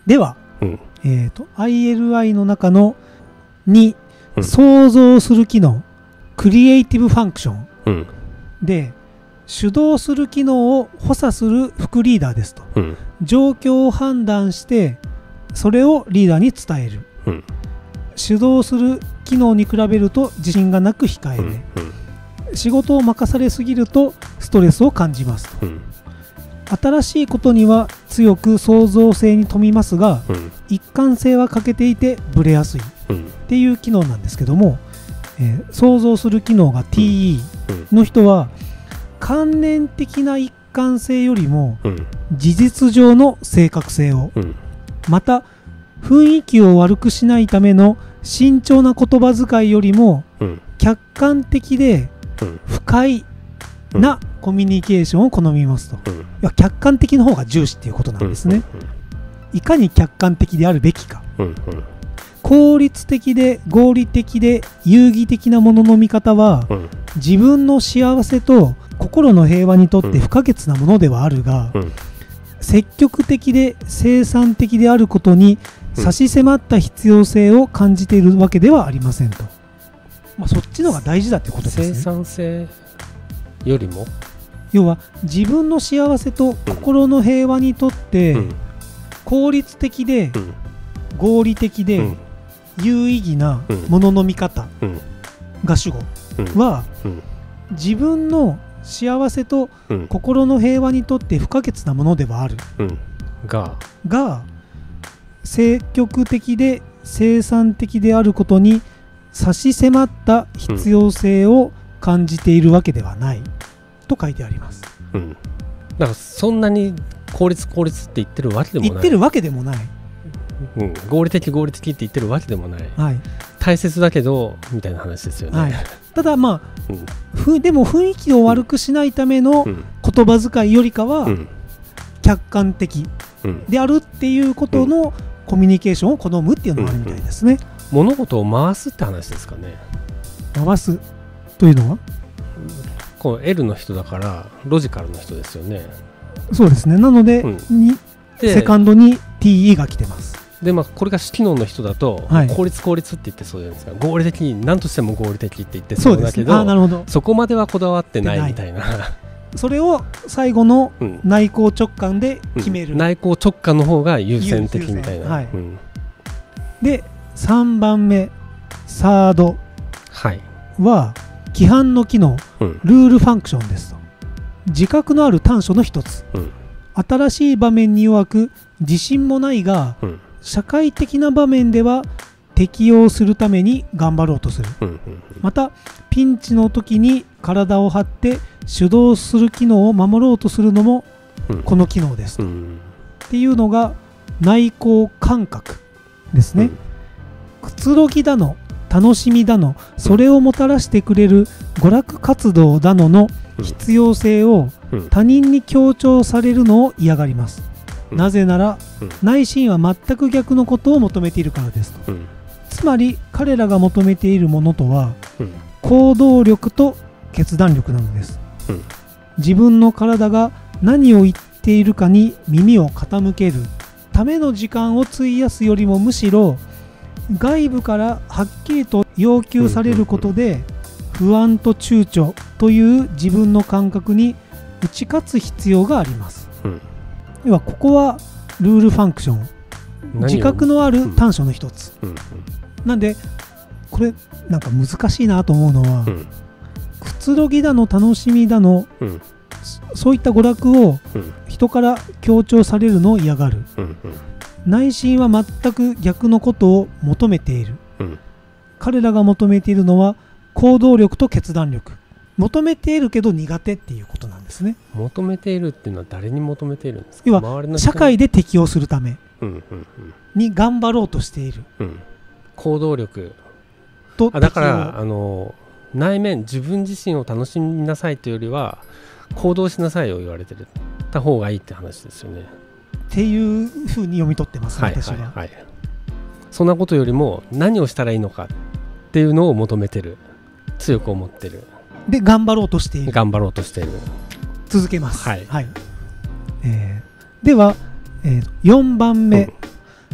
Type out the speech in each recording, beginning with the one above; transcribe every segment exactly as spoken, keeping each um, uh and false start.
では、 うん、 えーと アイエルアイ の中のに、 うん、 想像する機能クリエイティブファンクション、 うん、で主導する機能を補佐する副リーダーですと、 うん、状況を判断してそれをリーダーに伝える、 うん、 主導する機能に比べると自信がなく控えめ、うんうん、仕事を任されすぎるとストレスを感じますと、うん、新しいことには強く創造性に富みますが、うん、一貫性は欠けていてブレやすいっていう機能なんですけども、えー、想像する機能が ティーイー の人は観念的な一貫性よりも事実上の正確性を、うん、また雰囲気を悪くしないための慎重な言葉遣いよりも客観的で不快なコミュニケーションを好みますと、うん、いや客観的の方が重視っていうことなんですね、うんうんうん、いかに客観的であるべきか、うんうん、効率的で合理的で有義的なものの見方は、うん、自分の幸せと心の平和にとって不可欠なものではあるが、うん、積極的で生産的であることに差し迫った必要性を感じているわけではありませんと、まあ、そっちのが大事だってことですね。 生産性よりも要は自分の幸せと心の平和にとって効率的で合理的で有意義なものの見方が主語は自分の幸せと心の平和にとって不可欠なものではある、 うん、が, が積極的で生産的であることに差し迫った必要性を感じているわけではないと書いてあります、 うん、だからそんなに効率効率って言ってるわけでもない言ってるわけでもない、 うん、合理的合理的って言ってるわけでもない、 はい、 大切だけどみたいな話ですよね、はい、 ただまあ、うん、ふでも雰囲気を悪くしないための言葉遣いよりかは客観的であるっていうことのコミュニケーションを好むっていうのがあるみたいですね、 うんうん、物事を回すって話ですかね。 回すというのはこう エル の人だからロジカルの人ですよね。 そうですね。なので、うん、にでセカンドに ティーイー が来てます。 で、まあ、これが主機能の人だと、はい、効率効率って言ってそうじゃないですか。合理的に何としても合理的って言ってそうだけど、 そうですね。あ、なるほど。 そこまではこだわってないみたいなそれを最後の内向直感で決める、 うん、内向直感の方が優先的みたいな、 はい、うん、でさんばんめサードは規範の機能、うん、ルールファンクションですと。自覚のある短所の一つ、うん、新しい場面に弱く自信もないが、うん、社会的な場面では適応するために頑張ろうとする、うんうんうん、またピンチの時に体を張って主導する機能を守ろうとするのもこの機能ですと、うん、っていうのが内向感覚ですね、うん、くつろぎだの楽しみだのそれをもたらしてくれる娯楽活動だのの必要性を他人に強調されるのを嫌がります、うん、なぜなら、うん、内心は全く逆のことを求めているからですと、うん、つまり彼らが求めているものとは、うん、行動力と決断力なのです、うん、自分の体が何を言っているかに耳を傾けるための時間を費やすよりもむしろ外部からはっきりと要求されることで不安と躊躇という自分の感覚に打ち勝つ必要があります、うん、要はここはルールファンクション自覚のある短所の一つ、うんうんうん、なんでこれなんか難しいなと思うのは、うん、くつろぎだの楽しみだの、うん、そういった娯楽を人から強調されるのを嫌がる、うんうん、内心は全く逆のことを求めている、うん、彼らが求めているのは行動力と決断力。求めているけど苦手っていうことなんですね。 求めているっていうのは誰に求めているんですか。 要は社会で適応するために頑張ろうとしている、うんうんうん、 行動力とあだからあの内面自分自身を楽しみなさいというよりは行動しなさいを言われてるた方がいいって話ですよねっていうふうに読み取ってます、ね、はい、私は、はいはい、 そんなことよりも何をしたらいいのかっていうのを求めてる、強く思ってる、 で頑張ろうとしている、 頑張ろうとしている。 続けます、 はいはい、 えー、では、えー、よんばんめ、うん、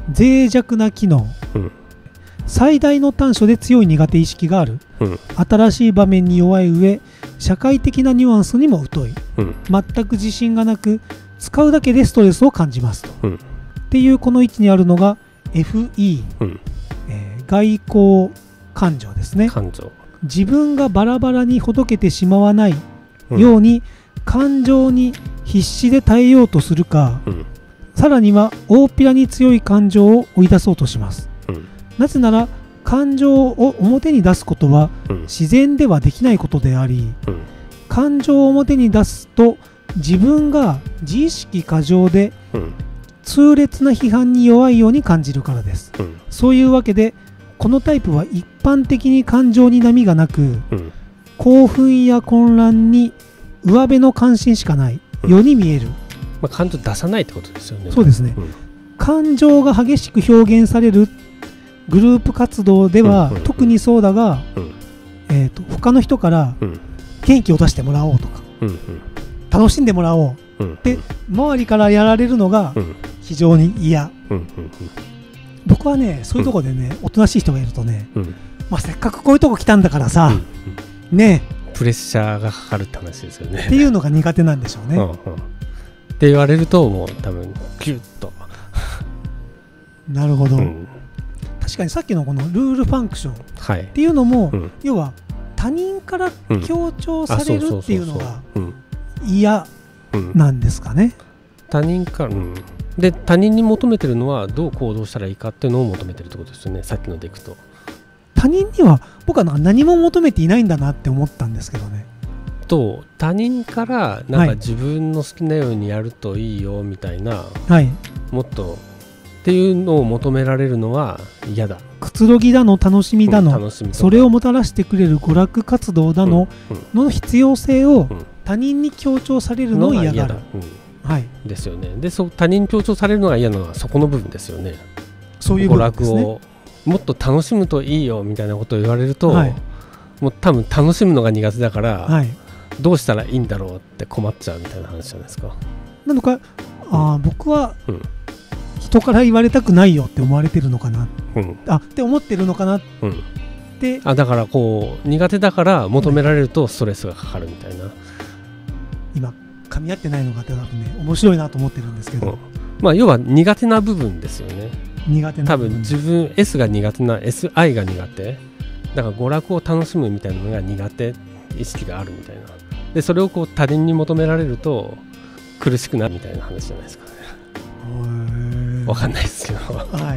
脆弱な機能、うん、最大の短所で強い苦手意識がある、うん、新しい場面に弱い上社会的なニュアンスにも疎い、うん、全く自信がなく使うだけでストレスを感じますと、うん、っていうこの位置にあるのが エフイー、うんえー、外交感情ですね。 感情、 自分がバラバラにほどけてしまわないように、うん、感情に必死で耐えようとするか、うん、さらには大っぴらに強い感情を追い出そうとします、うん、なぜなら感情を表に出すことは自然ではできないことであり、うん、感情を表に出すと自分が自意識過剰で痛烈な批判に弱いように感じるからです、うん、そういうわけでこのタイプは一般的に感情に波がなく、うん、興奮や混乱に上辺の関心しかないように見える、うんまあ、感情出さないってことですよね。 そうですね、うん、感情が激しく表現されるグループ活動では、うんうんうん、特にそうだが、うんえー、と他の人から元気を出してもらおうとか、うんうん、楽しんでもらおう、うんうん、で周りからやられるのが非常に嫌、うんうんうん、僕はねそういうところでね、うん、おとなしい人がいるとね、うんまあ、せっかくこういうとこ来たんだからさ、うんうん、ねプレッシャーがかかるって話ですよねっていうのが苦手なんでしょうね、うんうん、 って言われるともう多分キュッとなるほど、うん、確かにさっきのこのルールファンクションっていうのも、はいうん、要は他人から強調されるっていうのが嫌なんですかね。 他人から、うん、で他人に求めてるのはどう行動したらいいかっていうのを求めてるってことですよね。さっきのでいくと他人には僕はなんか何も求めていないんだなって思ったんですけどね。 と他人からなんか自分の好きなようにやるといいよみたいな、 はい、 もっとっていうのを求められるのは嫌だ。 くつろぎだの楽しみだの、うん、しそれをもたらしてくれる娯楽活動だの、うんうん、の必要性を他人に強調されるのを嫌がる、 うんはい、ですよね。でそ他人に強調されるのが嫌なのはそこの部分ですよね。 そういう部分ですね。 娯楽をもっと楽しむといいよみたいなことを言われると、はい、もう多分楽しむのが苦手だから、はい、どうしたらいいんだろうって困っちゃうみたいな話じゃないですか。 なのかあ、うん、僕は、うん人から言われたくないよって思われてるのかな、うん、あって思ってるのかな、うん、であだからこう苦手だから求められるとストレスがかかるみたいな、うん、 今噛み合ってないのが多分ね面白いなと思ってるんですけど、うん、 まあ要は苦手な部分ですよね。 苦手な部分多分自分 S が苦手な エスアイ が苦手だから娯楽を楽しむみたいなのが苦手意識があるみたいなでそれをこう他人に求められると苦しくなるみたいな話じゃないですかね。わかんないですけど、はい、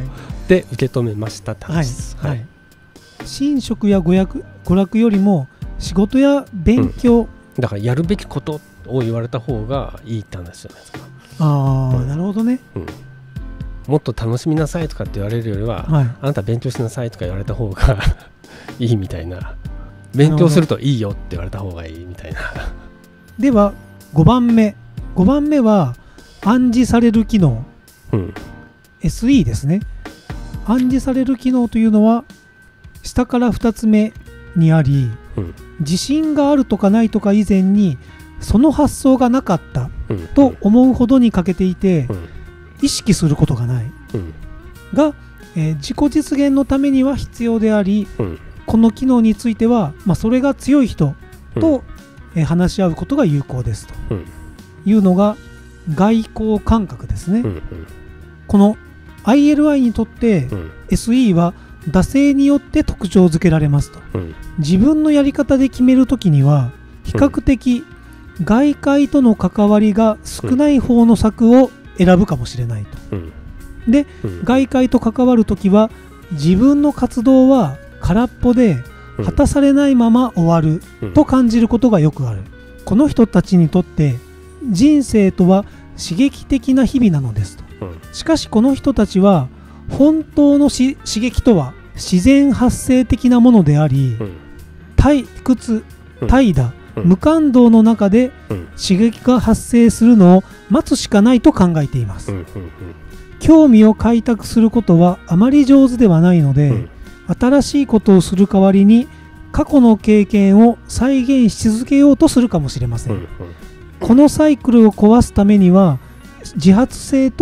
で受け止めましたって話です、はいはい、 寝食や娯楽、娯楽よりも仕事や勉強、うん、 だからやるべきことを言われた方がいいって話じゃないですか。 ああ、うん、なるほどね、うん、 もっと楽しみなさいとかって言われるよりは、はい、あなた勉強しなさいとか言われた方がいいみたいな勉強するといいよって言われた方がいいみたいなではごばんめごばんめは暗示される機能、うん、エスイー ですね。暗示される機能というのは下からふたつめにあり、うん、自信があるとかないとか以前にその発想がなかったと思うほどに欠けていて、うん、意識することがない、うん、が、えー、自己実現のためには必要であり、うん、この機能については、まあ、それが強い人と、うんえー、話し合うことが有効ですと、うん、いうのが外交感覚ですね、うんうん、この アイエルアイ にとって、うん、エスイー は惰性によって特徴づけられますと、うん、自分のやり方で決めるときには比較的外界との関わりが少ない方の策を選ぶかもしれないと、うん、で、うん、外界と関わるときは自分の活動は空っぽで果たされないまま終わると感じることがよくある。この人たちにとって人生とは刺激的な日々なのですと。しかしこの人たちは本当の刺激とは自然発生的なものであり、退屈、怠惰、無感動の中で刺激が発生するのを待つしかないと考えています。興味を開拓することはあまり上手ではないので、新しいことをする代わりに過去の経験を再現し続けようとするかもしれません。このサイクルを壊すためには自発性と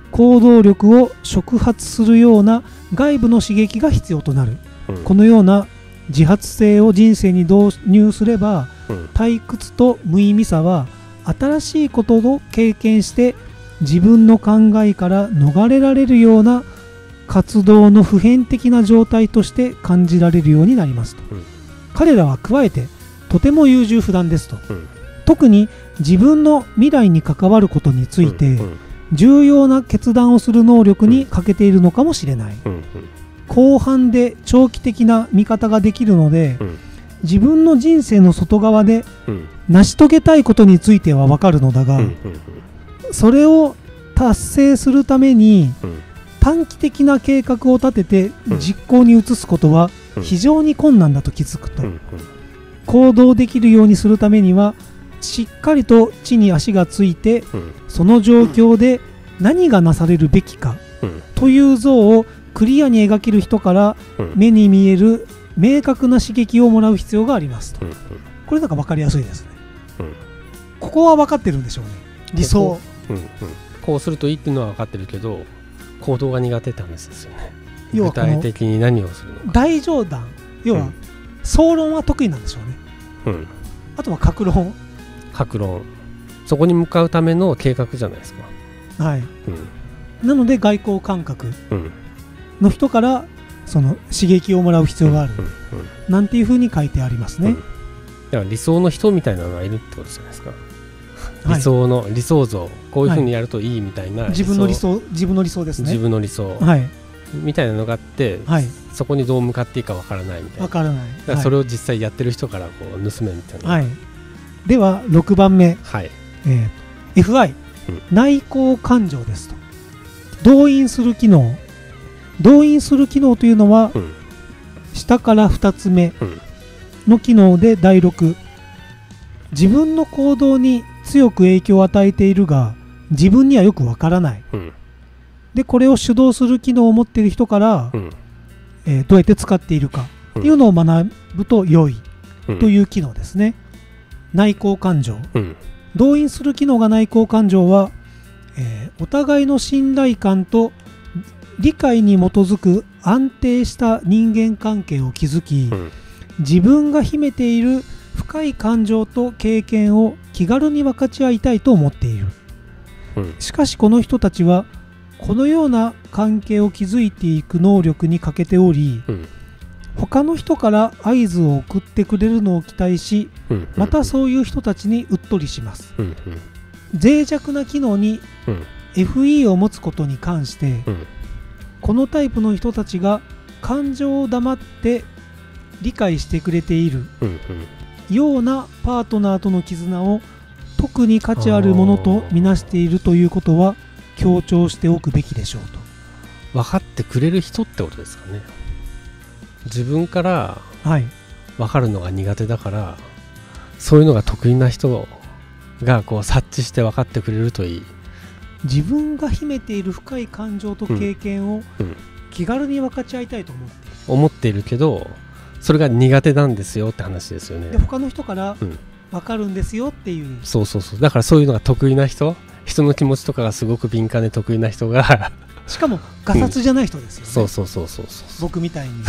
行動力を触発するような外部の刺激が必要となる、うん、このような自発性を人生に導入すれば、うん、退屈と無意味さは新しいことを経験して自分の考えから逃れられるような活動の普遍的な状態として感じられるようになりますと、うん、彼らは加えてとても優柔不断ですと、うん、特に自分の未来に関わることについて、うんうん、重要な決断をする能力に欠けているのかもしれない、うんうん、広範で長期的な見方ができるので、うん、自分の人生の外側で成し遂げたいことについては分かるのだが、うんうんうん、それを達成するために短期的な計画を立てて実行に移すことは非常に困難だと気づくと、うんうん、行動できるようにするためにはしっかりと地に足がついて、うん、その状況で何がなされるべきかという像をクリアに描ける人から目に見える明確な刺激をもらう必要がありますと、うんうん、これなんか分かりやすいですね、うん、ここは分かってるんでしょうね、理想。 ここ、うんうん、こうするといいっていうのは分かってるけど行動が苦手って話ですよね。要は具体的に何をするのか。 大冗談、要は、うん、総論は得意なんでしょうね、うん、あとは格論格論そこに向かうための計画じゃないですか。 はい、うん、なので外交感覚の人からその刺激をもらう必要がある、うんうんうん、なんていうふうに書いてありますね、うん、 だから理想の人みたいなのがいるってことじゃないですか、はい、理想の理想像こういうふうにやるといいみたいな、はい、 自分の理想自分の理想ですね。 自分の理想、はい、みたいなのがあって、はい、そこにどう向かっていいかわからないみたいな。わからない。だからそれを実際やってる人からこう盗めみたいな、はい、 ではろくばんめ、はいえー、エフアイ、うん、内向感情ですと。動員する機能動員する機能というのは、うん、下からふたつめの機能でだいろく、自分の行動に強く影響を与えているが自分にはよくわからない、うん、でこれを主導する機能を持っている人から、うんえー、どうやって使っているかっていうのを学ぶと良いという機能ですね、うん、内向感情、うん、動員する機能が内向感情は、えー、お互いの信頼感と理解に基づく安定した人間関係を築き、うん、自分が秘めている深い感情と経験を気軽に分かち合いたいと思っている、うん、しかしこの人たちはこのような関係を築いていく能力に欠けており、うん、他の人から合図を送ってくれるのを期待し、うん、またそういう人たちにうっとりします、うん、脆弱な機能に エフイー を持つことに関して、うん、このタイプの人たちが感情を黙って理解してくれている、うんうん、ようなパートナーとの絆を特に価値あるものとみなしているということは強調しておくべきでしょうと。 分かってくれる人ってことですかね。自分から分かるのが苦手だから、はい、そういうのが得意な人がこう察知して分かってくれるといい。 自分が秘めている深い感情と経験を気軽に分かち合いたいと思っている、 うん、思っているけどそれが苦手なんですよって話ですよね。 で他の人から分かるんですよっていう、うん、 そうそうそう。だからそういうのが得意な人、人の気持ちとかがすごく敏感で得意な人がしかもガサツじゃない人ですよね、 うん、そうそうそうそうそう僕みたいに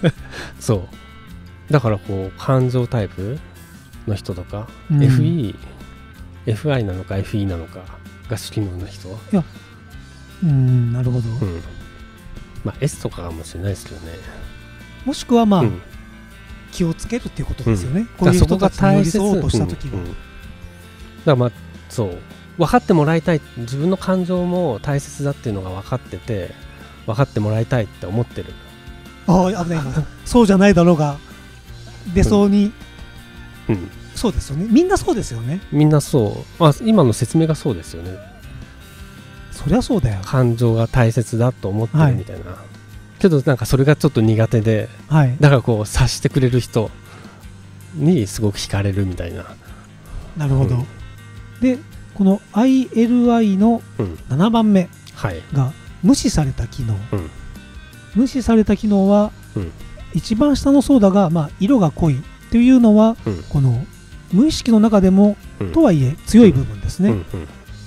そうだからこう感情タイプの人とか、うん、エフイー、エフアイ なのか エフイー なのかが好きな人、いやうーんなるほど、うん、 まあ S とかかもしれないですけどね。 もしくはまあ、うん、気をつけるっていうことですよね、うん、こういう人たちに寄り添おうとしたときは、うんうん、だからまあそう分かってもらいたい、自分の感情も大切だっていうのが分かってて分かってもらいたいって思ってる。 ああ危ないそうじゃないだろうが出そうに、うんうん、そうですよね。みんなそうですよね。 みんなそう、まあ、今の説明がそうですよね。 そりゃそうだよ。 感情が大切だと思ってるみたいな、はい、けどなんかそれがちょっと苦手で、はい、だからこう察してくれる人にすごく惹かれるみたいな。 なるほど、うん、でこの アイエルアイ のななばんめが無視された機能、うん、無視された機能は、うん、一番下の層だが、まあ、色が濃いというのは、うん、この無意識の中でも、うん、とはいえ強い部分ですね、うんうんうん、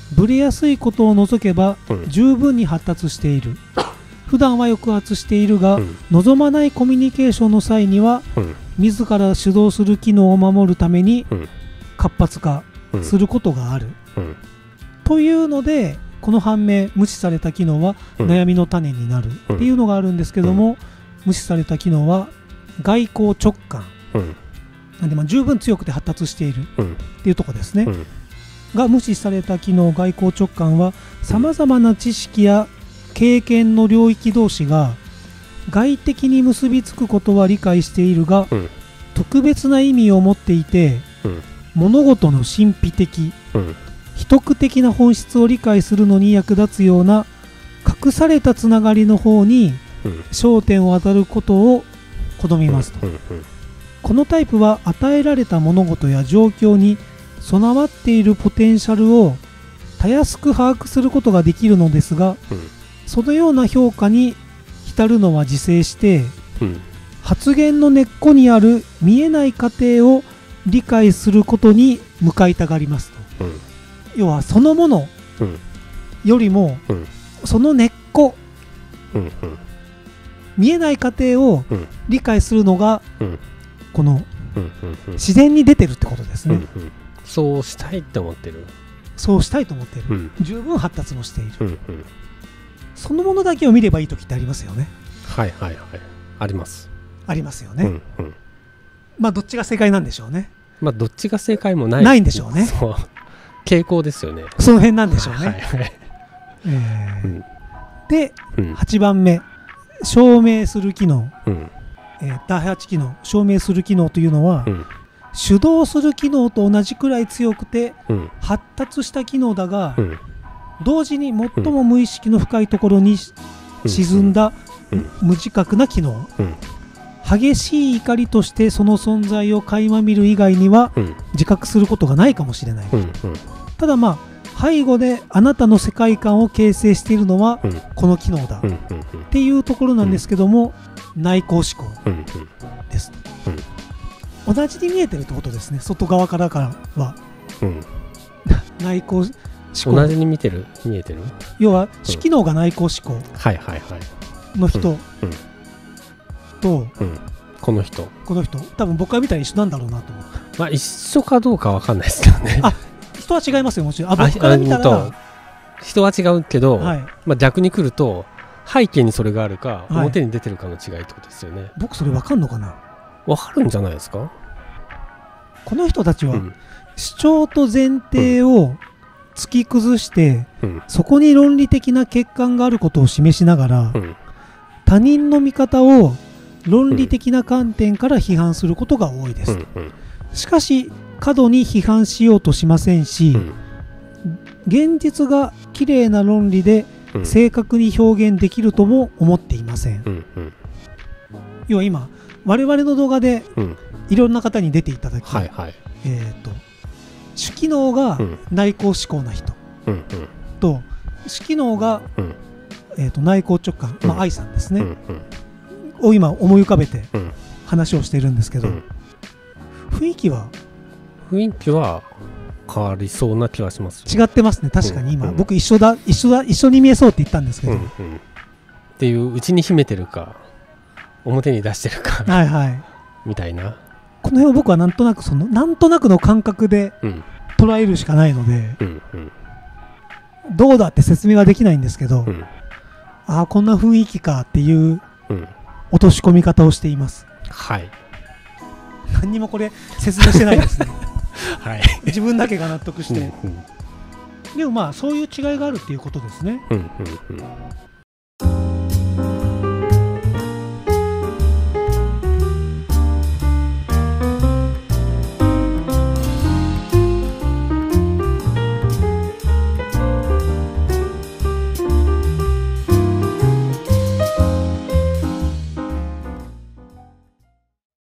ブレやすいことを除けば十分に発達している、普段は抑圧しているが、うん、望まないコミュニケーションの際には、うん、自ら主導する機能を守るために活発化することがある、うんうん、というのでこの反面無視された機能は悩みの種になるっていうのがあるんですけども、無視された機能は外交直感、うん、なんでまあ十分強くて発達しているっていうところですね、うん、が無視された機能外交直感はさまざまな知識や経験の領域同士が外的に結びつくことは理解しているが、うん、特別な意味を持っていて、うん、物事の神秘的、うん、秘匿的な本質を理解するのに役立つような隠されたつながりの方に焦点を当たることを好みますと、うんうんうん、このタイプは与えられた物事や状況に備わっているポテンシャルをたやすく把握することができるのですが、うん、そのような評価に浸るのは自制して、うん、発言の根っこにある見えない過程を理解することに向かいたがりますと、うん、要はそのものよりも、うん、その根っこ、うんうん、見えない過程を理解するのが、うん、この、うんうんうん、自然に出てるってことですね、うんうん、 そうしたいって思ってるそうしたいと思っている、うん、十分発達もしている、うんうん、そのものだけを見ればいい時ってありますよね。 はいはいはいありますありますよね、うんうん、まあどっちが正解なんでしょうね。 まあどっちが正解もないないんでしょうね。 そう傾向ですよね。 その辺なんでしょうね、はいはいえーうん、で、うん、はちばんめ証明する機能、うんえー、だいはち機能証明する機能というのは、うん主導する機能と同じくらい強くて、うん、発達した機能だが、うん、同時に最も無意識の深いところに、うん、沈んだ、うん、無自覚な機能、うん、激しい怒りとしてその存在を垣間見る以外には、うん、自覚することがないかもしれない、うんうん、ただまあ背後であなたの世界観を形成しているのは、うん、この機能だ、うんうんうん、っていうところなんですけども、うん、内向思考です、うんうん同じに見えてるってことですね。外側からからは、うん、内向思考同じに見てる見えてる要は主機能が内向思考の人と、 うん、この人この人多分僕が見たら一緒なんだろうなと思って、 まあ、一緒かどうかわかんないですけどね。 あ人は違いますよもちろん。あ僕から見たら人は違うけど、はいまあ、逆に来ると背景にそれがあるか、はい、表に出てるかの違いってことですよね。 僕それわかんのかな。 わかるんじゃないですか。 この人たちは、うん、主張と前提を突き崩して、うん、そこに論理的な欠陥があることを示しながら、うん、他人の見方を論理的な観点から批判することが多いです、うんうん、しかし過度に批判しようとしませんし、うん、現実がきれいな論理で正確に表現できるとも思っていません、うんうん、要は今我々の動画で、うんいろんな方に出ていただき、はいはいえー、と主機能が内向思考な人、うんうん、と主機能が、うんえー、と内向直感、まあ、愛さんですね、うんうん、を今思い浮かべて話をしているんですけど、うん、雰囲気は雰囲気は変わりそうな気はします。 違ってますね確かに今、うんうん、僕一緒だ一緒だ一緒に見えそうって言ったんですけど、うんうん、 っていう内に秘めてるか表に出してるかはい、はい、みたいなこの辺を僕はなんとなくそのなんとなくの感覚で捉えるしかないので、うんうん、どうだって説明はできないんですけど、うん、ああこんな雰囲気かっていう落とし込み方をしています、うん、はい何にもこれ説明してないですね、はい、自分だけが納得して、うんうん、でもまあそういう違いがあるっていうことですね、うんうんうん